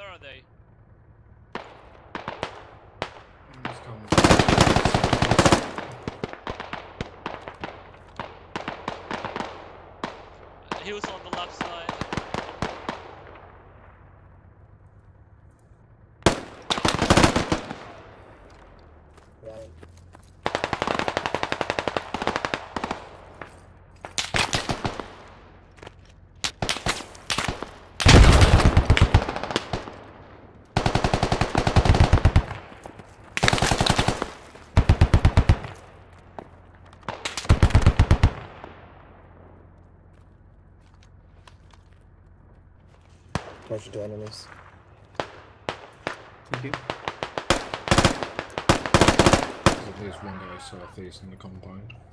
Where are they? He was on the left side. Right. Watch your enemies. Thank you. There's one guy southeast in the compound.